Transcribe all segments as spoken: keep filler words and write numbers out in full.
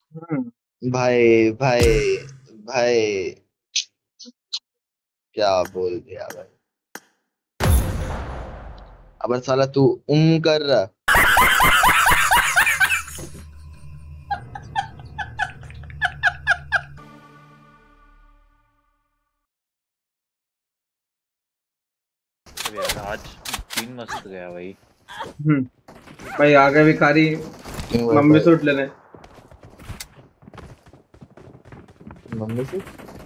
भाई भाई भाई, क्या बोल दिया भाई। अब साला तू उम कर रहा। अरे यार आज तीन मस्त गया भाई। हम्म भाई आगे भिखारी क्यों भाई मम्मी भाई? सूट लेने। मम्मी से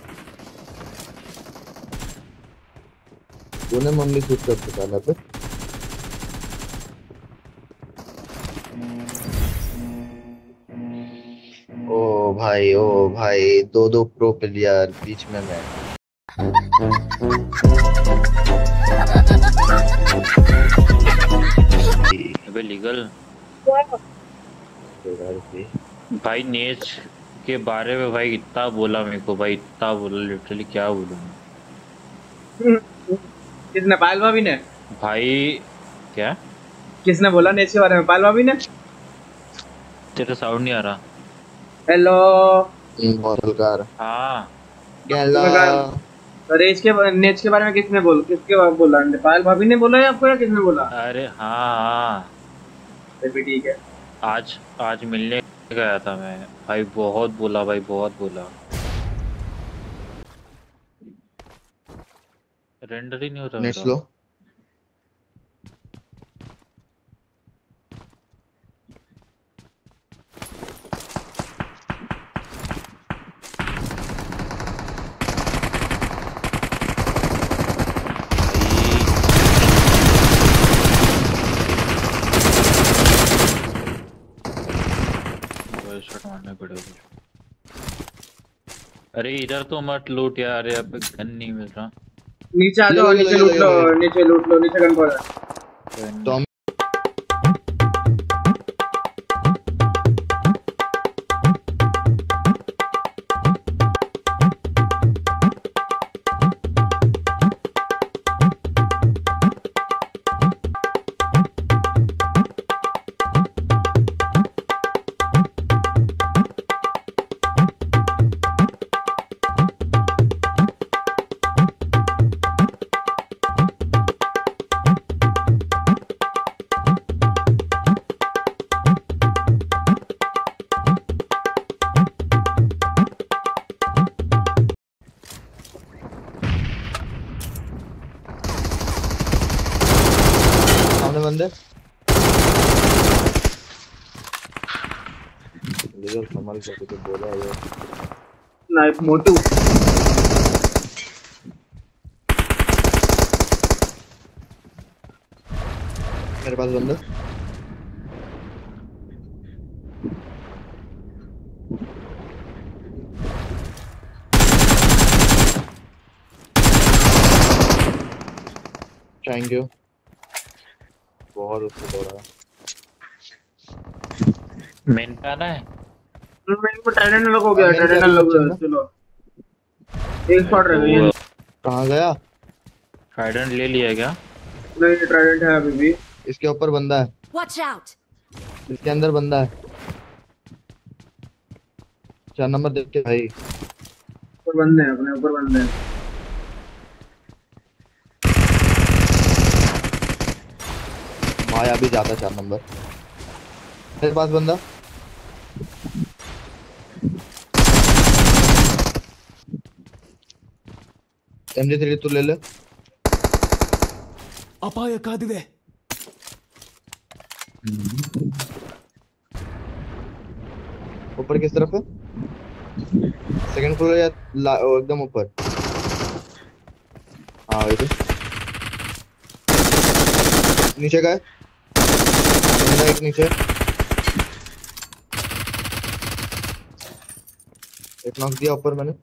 तूने मम्मी सूट कर निकाला पे। ओ भाई ओ भाई, दो दो प्रो प्लेयर बीच में मैं। अबे लीगल भाई नेच के बारे में भाई इतना बोला मेरे को भाई, इतना बोला लिटरली, क्या बोलूं मैं। किसने? पायल भाभी ने? भाई क्या किसने बोला नेच के बारे में? पायल भाभी ने? तेरा साउंड नहीं आ रहा। हेलो। बहुत हल्का आ रहा। हाँ गैला। तुम्हें कहा तो रेच के नेच के बारे में किसने बोल किसके बारे में बोला? पायल भाभी ने बोला या आपको, या किसने बोला? अरे हाँ हाँ, फिर भी ठीक है। आज आज मिलने गया था मैं भाई, बहुत बोला भाई, बहुत बोला। रेंडर ही नहीं होता नेट मेरा। स्लो। शॉट मारने पड़ेगा। अरे इधर तो मत लूट यार, यहाँ पे गन नहीं मिल रहा। नीचे आ ले जाओ, लो, ये लो, नीचे ये लो, लूट ये लो, लो, ये लो। नीचे लूट लो, नीचे गन पड़ा है। तो हम सामने बंदे। लीगल संभाल के तो बोला है। नाइफ मोटू। मेरे पास बंदा। Thank you. बहुत उसको दौड़ा। मेन पे आना है। मेरे को टाइटन लग हो गया, मेरे क्या टाइटन अभी लग बच्चन गया। ना। चलो एक शॉट रह गई। कहाँ गया? ट्राइडेंट ले लिया क्या? नहीं ट्राइडेंट है अभी भी। इसके ऊपर बंदा है। Watch out! इसके अंदर बंदा है। चार नंबर देख के भाई। ऊपर बंदे हैं, अपने ऊपर बंदे हैं। भाई अभी जाता चार नंबर। मेरे पास बंदा। एम जी थ्री तू ले ले। ಅಪಾಯಕ್ಕಾಗಿದೆ. ऊपर किस तरफ है? सेकंड फ्लोर या ला- ओ, एकदम ऊपर। हाँ वही तो। नीचे का है बंदा, एक नीचे। एक नॉक दिया ऊपर मैंने।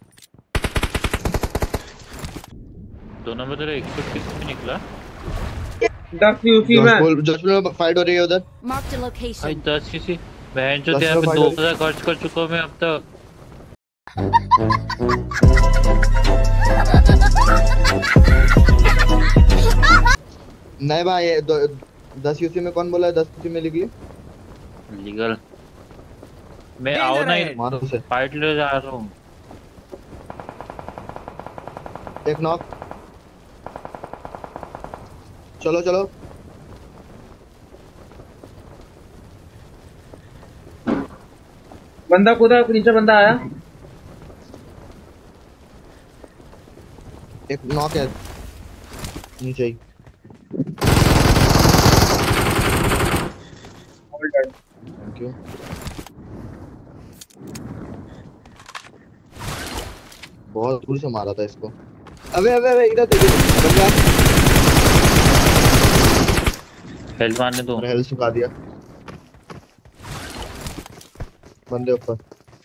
दोनों में तेरा एक सौ किस निकला? दस यूसी में जॉशपुर जॉशपुर में फाइट हो रही है उधर। Marked a भाई location. दस किसी बहन जो दस यहाँ में पे फाइट दो हो रही हजार खर्च कर चुका हूँ मैं अब तक। नहीं भाई, ये दो- दस यूसी में कौन बोला है? दस यूसी में लिख ली। लीगल मैं आओ ना, मारो उसे। फाइट ले जा रहा हूँ। एक नॉक। चलो चलो। बंदा कूदा, नीचे बंदा आया। एक नॉक है नीचे ही। Thank you. बहुत दूर से मारा था इसको। अबे अबे अबे इधर देखिए बंदा। हेल्थ मारने दो। और हेल्थ सुखा दिया बंदे ऊपर।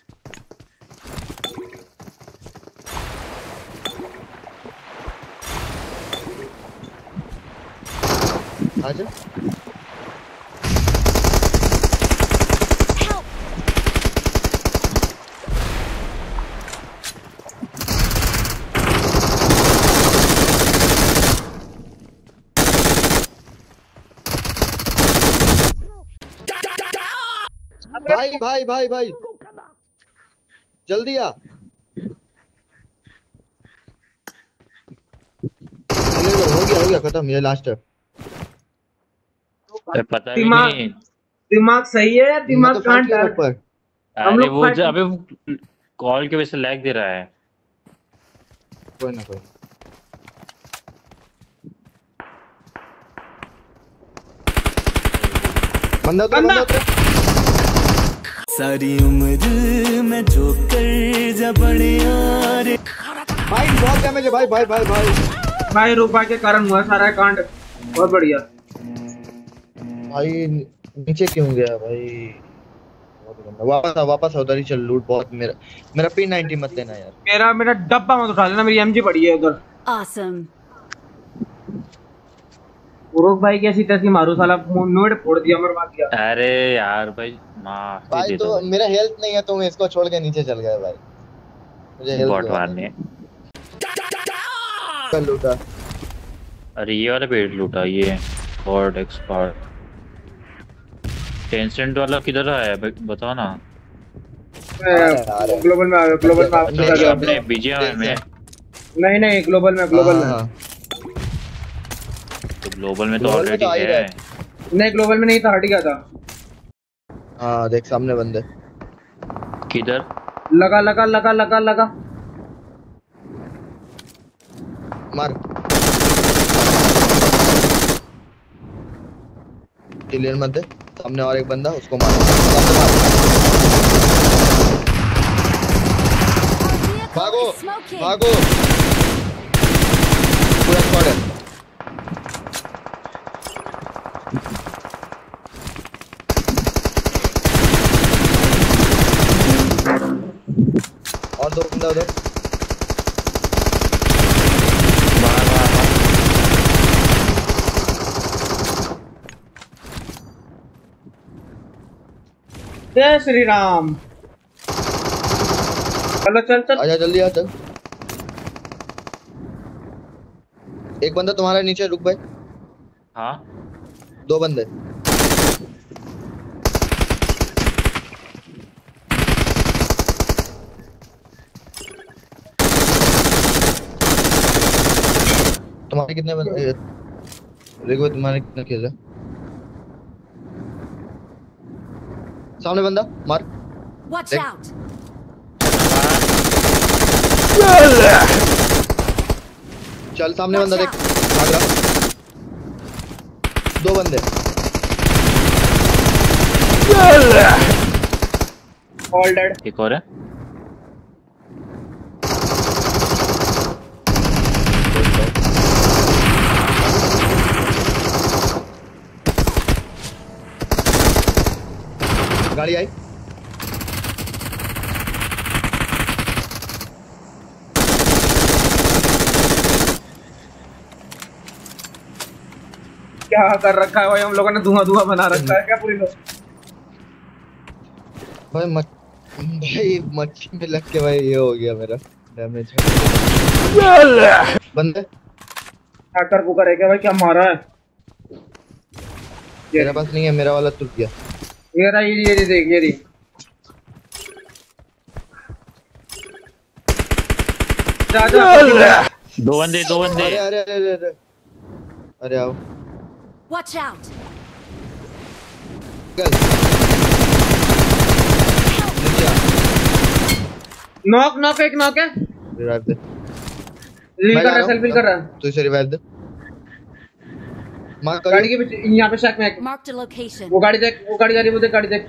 आजा। भाई भाई भाई भाई जल्दी आ। हो गया हो गया खत्म, ये लास्ट है। अरे पता भी दिमाग नहीं। दिमाग सही है या मैं दिमाग तो कहाँ फाइट किया डर? ऊपर। हम अरे लोग वो फाइट- ज- अबे वो कॉल की वजह से लैग दे रहा है। कोई ना कोई ना। बंदा उतरा बंदा उतरा। सारी उम्र मैं जो कर जा बड़े यार। भाई बहुत डैमेज है भाई भाई भाई भाई भाई रूपा के कारण हुआ सारा कांड। बहुत बढ़िया। भाई नीचे क्यों गया भाई? बहुत गंदा। वापस आ वापस आ उधर ही चल। लूट बहुत। मेरा मेरा पी नाइंटी मत लेना यार। मेरा मेरा डब्बा मत उठा लेना, मेरी एमजी पड़ी है उधर। Awesome. उरुक भाई की ऐसी तैसी मारू साला नोट फोड़ दिया, मरवा दिया। अरे यार भाई माफ भाई दे दो तो भाई। मेरा हेल्थ नहीं है तो मैं इसको छोड़ के नीचे चल गया भाई। मुझे हेल्थ बॉट मारने। कर लूटा। अरे ये वाला पेड़ लूटा ये गॉड एक्सपर्ट। टेंसेंट वाला किधर आया है बताओ ना। ग्लोबल में आ गया, ग्लोबल में आ नहीं, गया। अपने बीजीएमआई में। नहीं नहीं ग्लोबल में, ग्लोबल में। हाँ, तो ग्लोबल में तो ग्लोबल में ऑलरेडी तो आ ही है। रहा है। नहीं ग्लोबल में नहीं था, हट गया था। हाँ देख सामने बंदे। किधर? लगा लगा लगा लगा लगा मार। क्लियर मत दे। सामने और एक बंदा, उसको मार। सामने मार। भागो Smoking. भागो। पूरा स्क्वाड है। और दो बंदा उधर। मार मार मार। जय श्री राम। चलो चल चल। आजा जल्दी आ चल। एक बंदा तुम्हारा नीचे। रुक भाई। हाँ दो बंदे। तुम्हारे कितने बंदे? देखो तुम्हारे कितने खेल है। सामने बंदा मार। Watch Take- out. चल सामने बंदा देख। भाग रहा। दो बंदे। All dead. एक और है। गाड़ी आई। क्या कर रखा है भाई हम लोगों ने? धुआं धुआं बना रखा है क्या पूरी लोग? भाई मच भाई मच्छी में लग के भाई ये हो गया मेरा डैमेज। बंदे हैकर पुकर है क्या भाई? क्या मारा है? मेरे पास नहीं है। मेरा वाला टूट गया। ये रहा, ये ये देख, ये देख। जा जा दो बंदे दो बंदे। अरे अरे अरे अरे अरे आओ Watch out! चल नीचे आ नॉक नॉक एक नॉक है। रिवाइव दे रील मैं कर जा रहा रहा सेल्फी हूँ कर रहा तू इसे रिवाइव दे मार कर गाड़ी के पीछे यहाँ पे शक में है। Marked a location. वो गाड़ी देख वो गाड़ी जा रही है वो देख गाड़ी देख।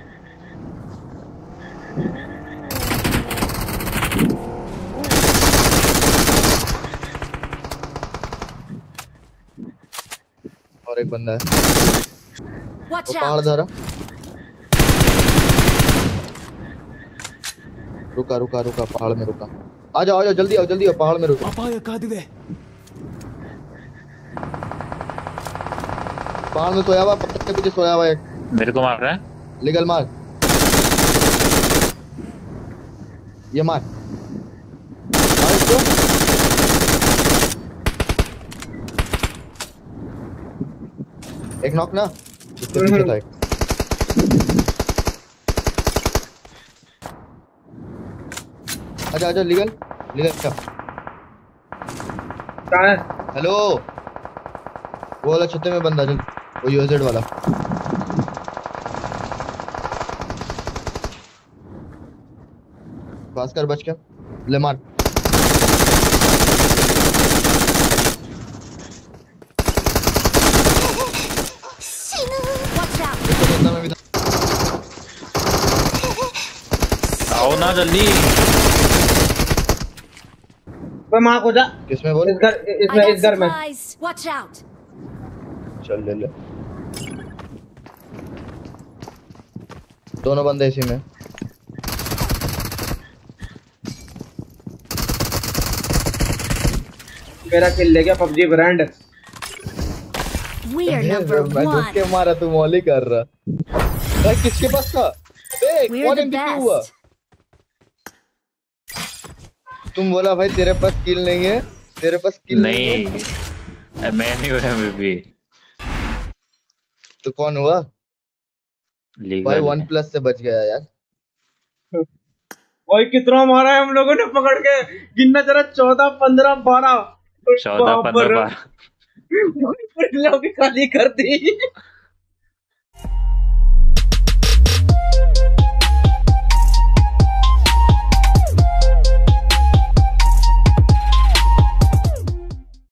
और एक बंदा है Watch वो पहाड़ out! धरा रुका रुका रुका पहाड़ में रुका आ जाओ आ जाओ जल्दी आओ जल्दी आओ पहाड़ में रुको ಅಪಾಯ ಕಾದಿದೆ पहाड़ में सोया हुआ पत्थर के पीछे सोया हुआ है मेरे को मार रहा है। लीगल मार ये मार मार इसको एक नॉक ना इसके पीछे था एक आजा आजा लीगल लीगल क्या कहाँ है? हेलो वो वाला छत्ते में बंदा चल वो यूएसएड वाला पास कर बच के ले मार Watch out! इसको बंदा में भी था आओ ना जल्दी। वो माँ को जा किसमें बोल इस घर I इसमें got इस घर में। supplies. Watch out! चल ले ले दोनों बंदे इसी में मेरा किल ले गया PUBG brand. We are number मैं one. जिसके मारा तू मौली कर रहा भाई किसके पास था देख We're कौन the एमपी हुआ best. तुम बोला भाई तेरे पास किल नहीं है तेरे पास किल नहीं है नहीं मैं नहीं हुआ मैं भी तो कौन हुआ भाई लीगल वन प्लस से बच गया यार भाई कितना मारा है हम लोगों ने पकड़ के गिनना जरा चौदह पंद्रह बारह चौदह पंद्रह बार लोग खाली कर दी।